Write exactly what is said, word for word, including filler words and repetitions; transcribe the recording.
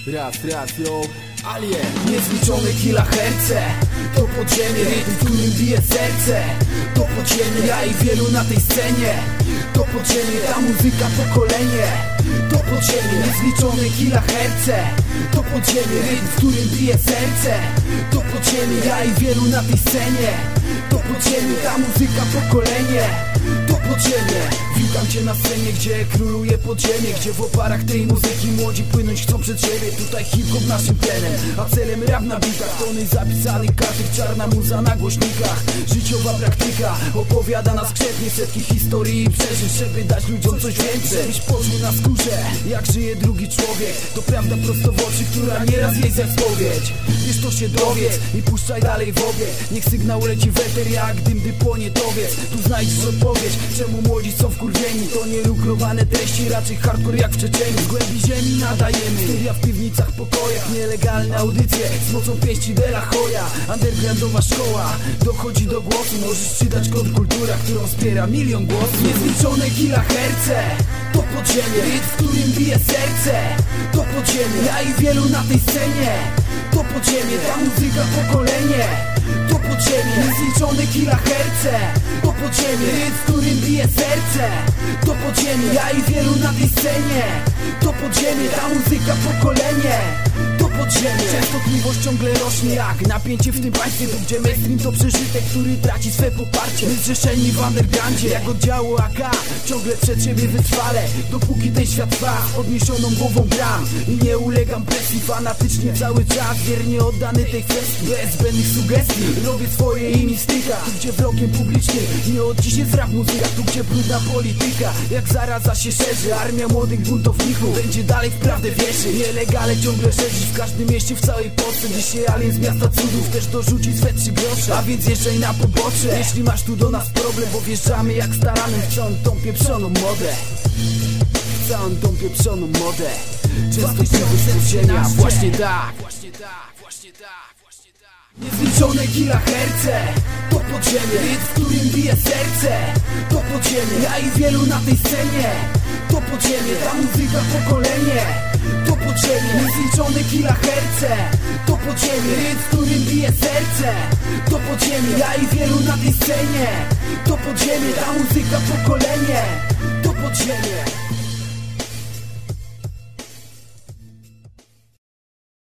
Raz, raz, yo, Alien. Niezliczone kiloherce, to podziemie, rytm, w którym bije serce. To podziemie, ja i wielu na tej scenie. To podziemie, ta muzyka pokolenie. To podziemie, niezliczone kiloherce. To podziemie, rytm, w którym bije serce. To podziemie, ja i wielu na tej scenie. To podziemie, ta muzyka pokolenie. To podziemie, witam cię na scenie, gdzie króluje podziemie, gdzie w oparach tej muzyki młodzi płynąć chcą przed siebie. Tutaj hip-hop naszym tlenem, a celem rap na bitach. Tony zapisanych kartych, czarna muza na głośnikach. Życiowa praktyka opowiada na skrzepnie setki historii i przeżyć, żeby dać ludziom coś więcej. Żebyś poczuł na skórze, jak żyje drugi człowiek. To prawda prosto w oczy, która nieraz jest jak spowiedź. Wiesz, to się dowiedz i puszczaj dalej w obie. Niech sygnał leci w eter, jak dym, gdy płonie towiec. Tu znajdziesz odpowiedź, czemu młodzi są wkurwieni. To nie lukrowane treści, raczej hardcore jak w Czeczeniu. Z głębi ziemi nadajemy, studia w piwnicach, pokojach. Nielegalne audycje z mocą pięści de la Hoya. Undergroundowa szkoła dochodzi do głosu. Możesz czytać kontrkultura, którą wspiera milion głosów. Niezliczone kiloherce, to podziemie, rytm, w którym bije serce. To podziemie, ja i wielu na tej scenie. To podziemie, ta muzyka pokolenie. To podziemie, niezliczone kiloherce. To podziemie, rytm, w którym bije serce. To podziemie, ja i wielu na tej scenie. To podziemie, ta muzyka pokolenie. To podziemie, częstotliwość ciągle rośnie jak napięcie w tym państwie. Tu gdzie mainstream to przeżytek, który traci swe poparcie. My zrzeszeni w undergroundzie, jak oddziału A K. Ciągle przed siebie wytrwale, dopóki ten świat trwa. Podniesioną głową gram i nie ulegam presji. Fanatycznie cały czas, wiernie oddany tej kwestii. Bez zbędnych sugestii, robię swoje i mi styka. Tu gdzie wrogiem publicznym nie od dziś jest rap muzyka. Tu gdzie brudna polityka, jak zaraza się szerzy. Armia młodych buntowników będzie dalej w prawdę wierzy. Nielegale ciągle szerzyć w każdym mieście w całej Polsce. Dzisiaj alien z miasta cudów też dorzuci swe trzy grosze. A więc jeżdżaj na pobocze, jeśli masz tu do nas problem. Bo wjeżdżamy jak staranem w całą tą pieprzoną modę. W całą tą pieprzoną modę. Częstotliwość podziemia, właśnie tak. Niezliczone kiloherce, to podziemie, rytm, w którym bije serce. To podziemie, ja i wielu na tej scenie. To podziemie, ta muzyka pokolenie. To podziemie, niezliczone kiloherce. To podziemie, rytm, w którym bije serce. To podziemie, ja i wielu na tej scenie. To podziemie, ta muzyka pokolenie. To podziemie.